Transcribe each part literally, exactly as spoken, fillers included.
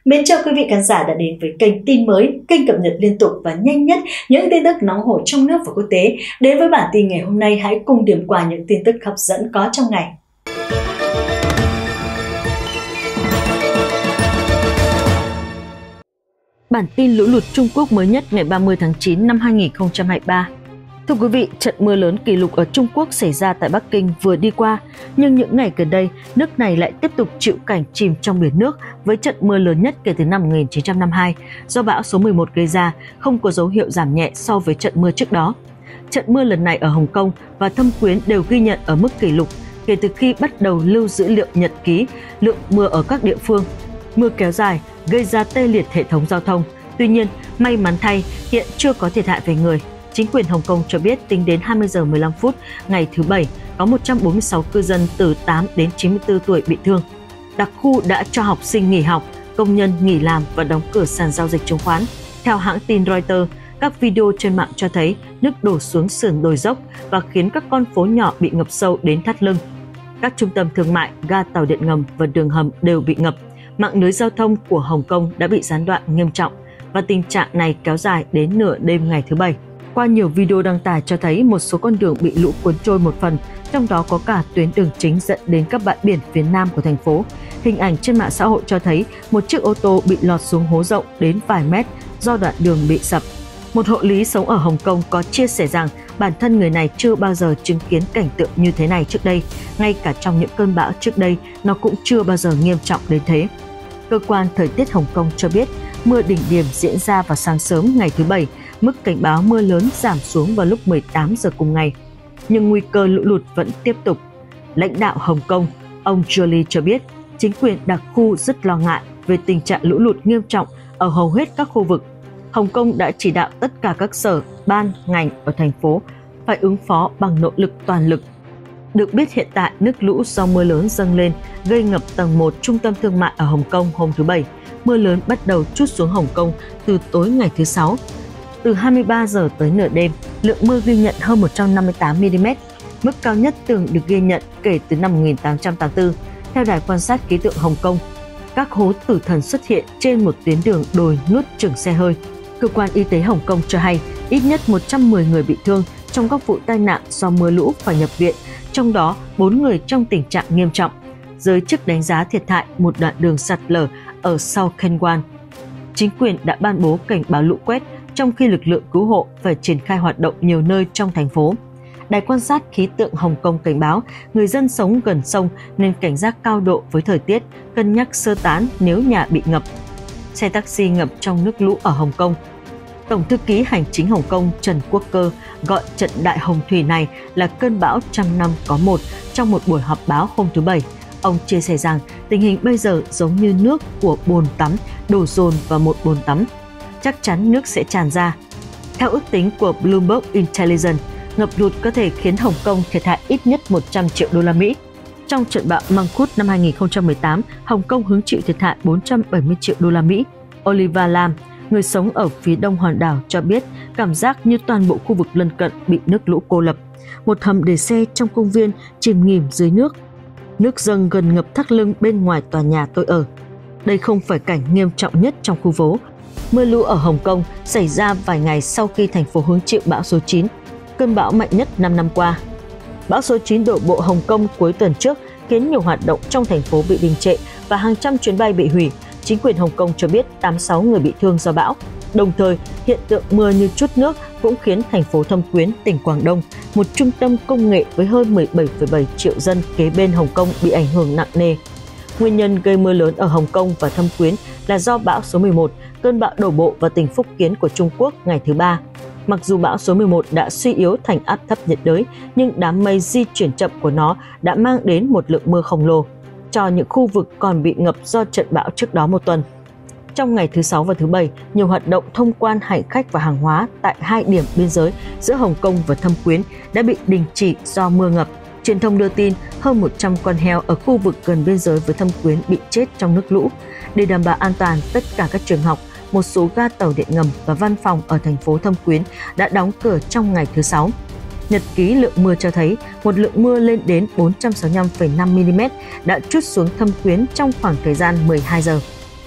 Mến chào quý vị khán giả đã đến với kênh tin mới, kênh cập nhật liên tục và nhanh nhất những tin tức nóng hổi trong nước và quốc tế. Đến với bản tin ngày hôm nay, hãy cùng điểm qua những tin tức hấp dẫn có trong ngày. Bản tin lũ lụt Trung Quốc mới nhất ngày ba mươi tháng chín năm hai nghìn không trăm hai mươi ba. Thưa quý vị, trận mưa lớn kỷ lục ở Trung Quốc xảy ra tại Bắc Kinh vừa đi qua, nhưng những ngày gần đây, nước này lại tiếp tục chịu cảnh chìm trong biển nước với trận mưa lớn nhất kể từ năm một nghìn chín trăm năm mươi hai do bão số mười một gây ra, không có dấu hiệu giảm nhẹ so với trận mưa trước đó. Trận mưa lần này ở Hồng Kông và Thâm Quyến đều ghi nhận ở mức kỷ lục kể từ khi bắt đầu lưu dữ liệu nhật ký lượng mưa ở các địa phương. Mưa kéo dài gây ra tê liệt hệ thống giao thông. Tuy nhiên, may mắn thay, hiện chưa có thiệt hại về người. Chính quyền Hồng Kông cho biết tính đến hai mươi giờ mười lăm phút ngày thứ Bảy, có một trăm bốn mươi sáu cư dân từ tám đến chín mươi tư tuổi bị thương. Đặc khu đã cho học sinh nghỉ học, công nhân nghỉ làm và đóng cửa sàn giao dịch chứng khoán. Theo hãng tin Reuters, các video trên mạng cho thấy nước đổ xuống sườn đồi dốc và khiến các con phố nhỏ bị ngập sâu đến thắt lưng. Các trung tâm thương mại, ga tàu điện ngầm và đường hầm đều bị ngập. Mạng lưới giao thông của Hồng Kông đã bị gián đoạn nghiêm trọng và tình trạng này kéo dài đến nửa đêm ngày thứ Bảy. Qua nhiều video đăng tải cho thấy một số con đường bị lũ cuốn trôi một phần, trong đó có cả tuyến đường chính dẫn đến các bãi biển phía nam của thành phố. Hình ảnh trên mạng xã hội cho thấy một chiếc ô tô bị lọt xuống hố rộng đến vài mét do đoạn đường bị sập. Một hộ lý sống ở Hồng Kông có chia sẻ rằng bản thân người này chưa bao giờ chứng kiến cảnh tượng như thế này trước đây. Ngay cả trong những cơn bão trước đây, nó cũng chưa bao giờ nghiêm trọng đến thế. Cơ quan thời tiết Hồng Kông cho biết mưa đỉnh điểm diễn ra vào sáng sớm ngày thứ Bảy, mức cảnh báo mưa lớn giảm xuống vào lúc mười tám giờ cùng ngày. Nhưng nguy cơ lũ lụt vẫn tiếp tục. Lãnh đạo Hồng Kông, ông Jolie cho biết, chính quyền đặc khu rất lo ngại về tình trạng lũ lụt nghiêm trọng ở hầu hết các khu vực. Hồng Kông đã chỉ đạo tất cả các sở, ban, ngành ở thành phố phải ứng phó bằng nỗ lực toàn lực. Được biết hiện tại nước lũ do mưa lớn dâng lên gây ngập tầng một trung tâm thương mại ở Hồng Kông hôm thứ Bảy. Mưa lớn bắt đầu trút xuống Hồng Kông từ tối ngày thứ Sáu. Từ hai mươi ba giờ tới nửa đêm, lượng mưa ghi nhận hơn một trăm năm mươi tám mi li mét, mức cao nhất từng được ghi nhận kể từ năm một nghìn tám trăm tám mươi tư. Theo đài quan sát khí tượng Hồng Kông, các hố tử thần xuất hiện trên một tuyến đường đồi nuốt chửng xe hơi. Cơ quan y tế Hồng Kông cho hay ít nhất một trăm mười người bị thương trong các vụ tai nạn do mưa lũ phải nhập viện, trong đó bốn người trong tình trạng nghiêm trọng. Giới chức đánh giá thiệt hại một đoạn đường sạt lở ở South Kensington. Chính quyền đã ban bố cảnh báo lũ quét, trong khi lực lượng cứu hộ phải triển khai hoạt động nhiều nơi trong thành phố. Đài quan sát khí tượng Hồng Kông cảnh báo người dân sống gần sông nên cảnh giác cao độ với thời tiết, cân nhắc sơ tán nếu nhà bị ngập. Xe taxi ngập trong nước lũ ở Hồng Kông. Tổng thư ký hành chính Hồng Kông Trần Quốc Cơ gọi trận đại hồng thủy này là cơn bão trăm năm có một trong một buổi họp báo hôm thứ Bảy. Ông chia sẻ rằng tình hình bây giờ giống như nước của bồn tắm đổ dồn vào một bồn tắm. Chắc chắn nước sẽ tràn ra. Theo ước tính của Bloomberg Intelligence, ngập lụt có thể khiến Hồng Kông thiệt hại ít nhất một trăm triệu đô la Mỹ. Trong trận bão Mangkhut năm hai nghìn không trăm mười tám, Hồng Kông hứng chịu thiệt hại bốn trăm bảy mươi triệu đô la Mỹ. Oliver Lam, người sống ở phía đông hòn đảo cho biết cảm giác như toàn bộ khu vực lân cận bị nước lũ cô lập. Một hầm để xe trong công viên chìm nghỉm dưới nước. Nước dâng gần ngập thắt lưng bên ngoài tòa nhà tôi ở. Đây không phải cảnh nghiêm trọng nhất trong khu phố. Mưa lũ ở Hồng Kông xảy ra vài ngày sau khi thành phố hứng chịu bão số chín, cơn bão mạnh nhất năm năm qua. Bão số chín đổ bộ Hồng Kông cuối tuần trước khiến nhiều hoạt động trong thành phố bị đình trệ và hàng trăm chuyến bay bị hủy. Chính quyền Hồng Kông cho biết tám mươi sáu người bị thương do bão. Đồng thời, hiện tượng mưa như trút nước cũng khiến thành phố Thâm Quyến, tỉnh Quảng Đông, một trung tâm công nghệ với hơn mười bảy phẩy bảy triệu dân kế bên Hồng Kông bị ảnh hưởng nặng nề. Nguyên nhân gây mưa lớn ở Hồng Kông và Thâm Quyến là do bão số mười một, cơn bão đổ bộ vào tỉnh Phúc Kiến của Trung Quốc ngày thứ Ba. Mặc dù bão số mười một đã suy yếu thành áp thấp nhiệt đới, nhưng đám mây di chuyển chậm của nó đã mang đến một lượng mưa khổng lồ cho những khu vực còn bị ngập do trận bão trước đó một tuần. Trong ngày thứ Sáu và thứ Bảy, nhiều hoạt động thông quan hành khách và hàng hóa tại hai điểm biên giới giữa Hồng Kông và Thâm Quyến đã bị đình chỉ do mưa ngập. Truyền thông đưa tin hơn một trăm con heo ở khu vực gần biên giới với Thâm Quyến bị chết trong nước lũ. Để đảm bảo an toàn, tất cả các trường học, một số ga tàu điện ngầm và văn phòng ở thành phố Thâm Quyến đã đóng cửa trong ngày thứ Sáu. Nhật ký lượng mưa cho thấy một lượng mưa lên đến bốn trăm sáu mươi lăm phẩy năm mi li mét đã trút xuống Thâm Quyến trong khoảng thời gian mười hai giờ.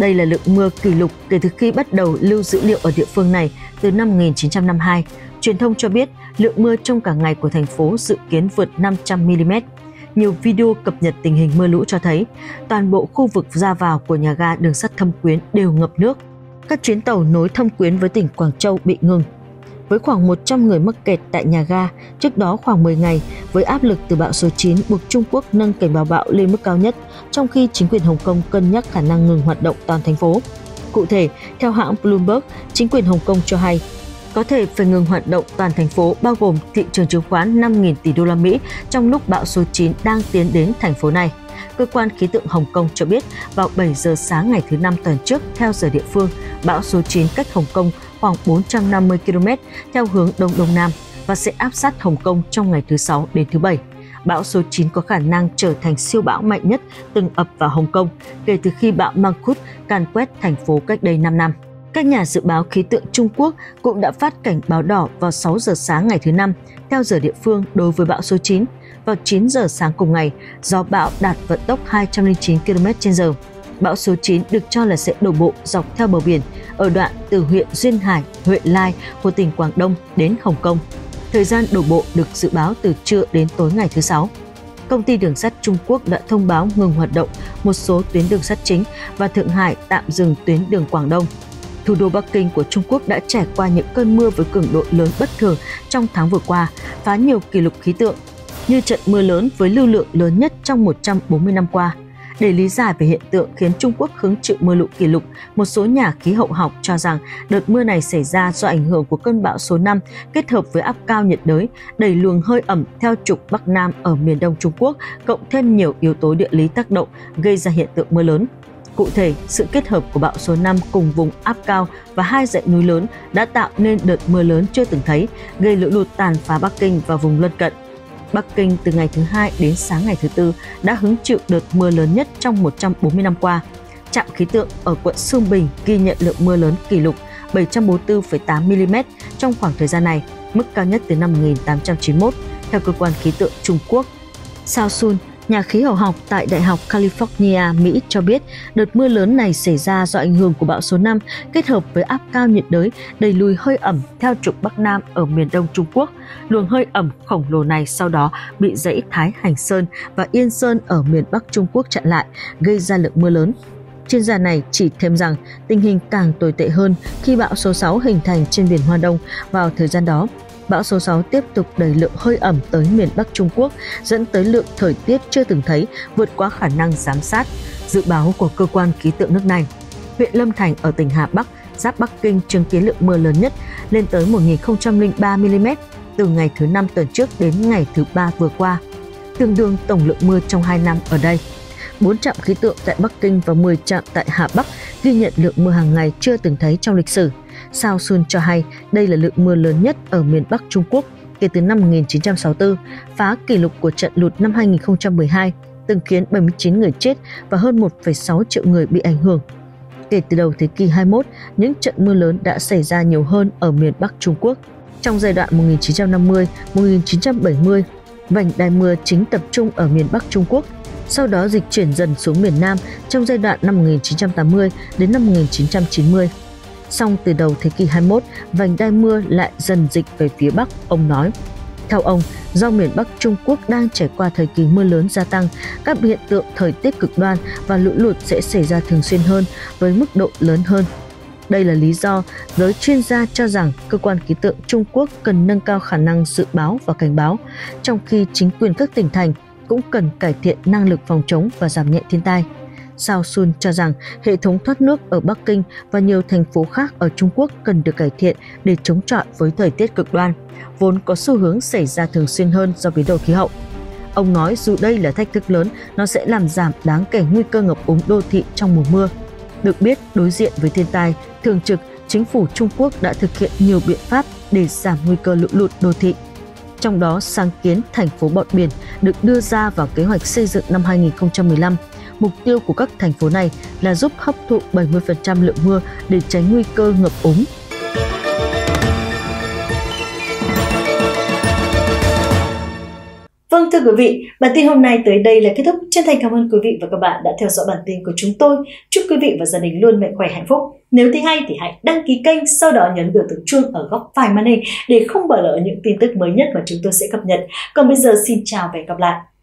Đây là lượng mưa kỷ lục kể từ khi bắt đầu lưu dữ liệu ở địa phương này từ năm một nghìn chín trăm năm mươi hai. Truyền thông cho biết lượng mưa trong cả ngày của thành phố dự kiến vượt năm trăm mi li mét. Nhiều video cập nhật tình hình mưa lũ cho thấy toàn bộ khu vực ra vào của nhà ga đường sắt Thâm Quyến đều ngập nước. Các chuyến tàu nối Thâm Quyến với tỉnh Quảng Châu bị ngừng. Với khoảng một trăm người mắc kẹt tại nhà ga, trước đó khoảng mười ngày, với áp lực từ bão số chín buộc Trung Quốc nâng cảnh báo bão lên mức cao nhất, trong khi chính quyền Hồng Kông cân nhắc khả năng ngừng hoạt động toàn thành phố. Cụ thể, theo hãng Bloomberg, chính quyền Hồng Kông cho hay có thể phải ngừng hoạt động toàn thành phố, bao gồm thị trường chứng khoán năm nghìn tỷ đô la Mỹ trong lúc bão số chín đang tiến đến thành phố này. Cơ quan khí tượng Hồng Kông cho biết vào bảy giờ sáng ngày thứ Năm tuần trước theo giờ địa phương, bão số chín cách Hồng Kông khoảng bốn trăm năm mươi ki lô mét theo hướng Đông Đông Nam và sẽ áp sát Hồng Kông trong ngày thứ Sáu đến thứ Bảy. Bão số chín có khả năng trở thành siêu bão mạnh nhất từng ập vào Hồng Kông kể từ khi bão Mangkhut càn quét thành phố cách đây năm năm. Các nhà dự báo khí tượng Trung Quốc cũng đã phát cảnh báo đỏ vào sáu giờ sáng ngày thứ Năm theo giờ địa phương đối với bão số chín. Vào chín giờ sáng cùng ngày, gió bão đạt vận tốc hai trăm lẻ chín ki lô mét trên giờ. Bão số chín được cho là sẽ đổ bộ dọc theo bờ biển ở đoạn từ huyện Duyên Hải, Huệ Lai của tỉnh Quảng Đông đến Hồng Kông. Thời gian đổ bộ được dự báo từ trưa đến tối ngày thứ Sáu. Công ty đường sắt Trung Quốc đã thông báo ngừng hoạt động một số tuyến đường sắt chính và Thượng Hải tạm dừng tuyến đường Quảng Đông. Thủ đô Bắc Kinh của Trung Quốc đã trải qua những cơn mưa với cường độ lớn bất thường trong tháng vừa qua, phá nhiều kỷ lục khí tượng, như trận mưa lớn với lưu lượng lớn nhất trong một trăm bốn mươi năm qua. Để lý giải về hiện tượng khiến Trung Quốc hứng chịu mưa lũ kỷ lục, một số nhà khí hậu học cho rằng đợt mưa này xảy ra do ảnh hưởng của cơn bão số năm kết hợp với áp cao nhiệt đới, đẩy luồng hơi ẩm theo trục Bắc Nam ở miền Đông Trung Quốc, cộng thêm nhiều yếu tố địa lý tác động gây ra hiện tượng mưa lớn. Cụ thể, sự kết hợp của bão số năm cùng vùng áp cao và hai dãy núi lớn đã tạo nên đợt mưa lớn chưa từng thấy, gây lũ lụt tàn phá Bắc Kinh và vùng lân cận. Bắc Kinh từ ngày thứ Hai đến sáng ngày thứ Tư đã hứng chịu đợt mưa lớn nhất trong một trăm bốn mươi năm qua. Trạm khí tượng ở quận Xương Bình ghi nhận lượng mưa lớn kỷ lục bảy trăm bốn mươi tư phẩy tám mi li mét trong khoảng thời gian này, mức cao nhất từ năm một nghìn tám trăm chín mươi mốt, theo cơ quan khí tượng Trung Quốc. Sao Sun, nhà khí hậu học tại Đại học California, Mỹ cho biết đợt mưa lớn này xảy ra do ảnh hưởng của bão số năm kết hợp với áp cao nhiệt đới đẩy lùi hơi ẩm theo trục Bắc Nam ở miền Đông Trung Quốc. Luồng hơi ẩm khổng lồ này sau đó bị dãy Thái Hành Sơn và Yên Sơn ở miền Bắc Trung Quốc chặn lại, gây ra lượng mưa lớn. Chuyên gia này chỉ thêm rằng tình hình càng tồi tệ hơn khi bão số sáu hình thành trên biển Hoa Đông vào thời gian đó. Bão số sáu tiếp tục đẩy lượng hơi ẩm tới miền Bắc Trung Quốc, dẫn tới lượng thời tiết chưa từng thấy, vượt quá khả năng giám sát, dự báo của cơ quan khí tượng nước này. Huyện Lâm Thành ở tỉnh Hà Bắc, giáp Bắc Kinh chứng kiến lượng mưa lớn nhất lên tới một nghìn không trăm lẻ ba mi li mét từ ngày thứ Năm tuần trước đến ngày thứ Ba vừa qua, tương đương tổng lượng mưa trong hai năm ở đây. bốn trạm khí tượng tại Bắc Kinh và mười trạm tại Hà Bắc ghi nhận lượng mưa hàng ngày chưa từng thấy trong lịch sử. Sao Sun cho hay đây là lượng mưa lớn nhất ở miền Bắc Trung Quốc kể từ năm một nghìn chín trăm sáu mươi tư, phá kỷ lục của trận lụt năm hai nghìn không trăm mười hai, từng khiến bảy mươi chín người chết và hơn một phẩy sáu triệu người bị ảnh hưởng. Kể từ đầu thế kỷ hai mươi mốt, những trận mưa lớn đã xảy ra nhiều hơn ở miền Bắc Trung Quốc. Trong giai đoạn một nghìn chín trăm năm mươi đến một nghìn chín trăm bảy mươi, vành đai mưa chính tập trung ở miền Bắc Trung Quốc, sau đó dịch chuyển dần xuống miền Nam trong giai đoạn năm một nghìn chín trăm tám mươi đến năm một nghìn chín trăm chín mươi. Song từ đầu thế kỷ hai mươi mốt, vành đai mưa lại dần dịch về phía Bắc, ông nói. Theo ông, do miền Bắc Trung Quốc đang trải qua thời kỳ mưa lớn gia tăng, các hiện tượng thời tiết cực đoan và lũ lụt sẽ xảy ra thường xuyên hơn với mức độ lớn hơn. Đây là lý do giới chuyên gia cho rằng cơ quan khí tượng Trung Quốc cần nâng cao khả năng dự báo và cảnh báo, trong khi chính quyền các tỉnh thành cũng cần cải thiện năng lực phòng chống và giảm nhẹ thiên tai. Sao Sun cho rằng hệ thống thoát nước ở Bắc Kinh và nhiều thành phố khác ở Trung Quốc cần được cải thiện để chống chọi với thời tiết cực đoan, vốn có xu hướng xảy ra thường xuyên hơn do biến đổi khí hậu. Ông nói dù đây là thách thức lớn, nó sẽ làm giảm đáng kể nguy cơ ngập úng đô thị trong mùa mưa. Được biết, đối diện với thiên tai, thường trực, chính phủ Trung Quốc đã thực hiện nhiều biện pháp để giảm nguy cơ lũ lụt đô thị. Trong đó, sáng kiến thành phố bọt biển được đưa ra vào kế hoạch xây dựng năm hai nghìn không trăm mười lăm. Mục tiêu của các thành phố này là giúp hấp thụ bảy mươi phần trăm lượng mưa để tránh nguy cơ ngập úng. Vâng, thưa quý vị, bản tin hôm nay tới đây là kết thúc. Chân thành cảm ơn quý vị và các bạn đã theo dõi bản tin của chúng tôi. Chúc quý vị và gia đình luôn mạnh khỏe hạnh phúc. Nếu thấy hay thì hãy đăng ký kênh, sau đó nhấn biểu tượng chuông ở góc phải màn hình để không bỏ lỡ những tin tức mới nhất mà chúng tôi sẽ cập nhật. Còn bây giờ xin chào và hẹn gặp lại.